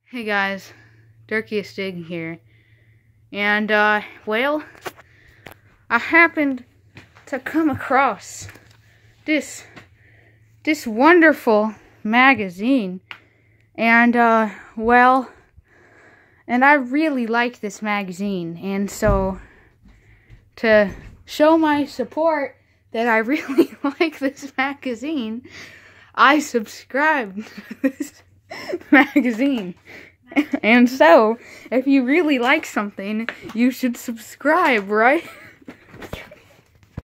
Hey guys, Dirkiest Dig here, and well, I happened to come across this wonderful magazine, and well, and I really like this magazine, and so to show my support that I really like this magazine, I subscribed to this magazine. And so, if you really like something, you should subscribe, right?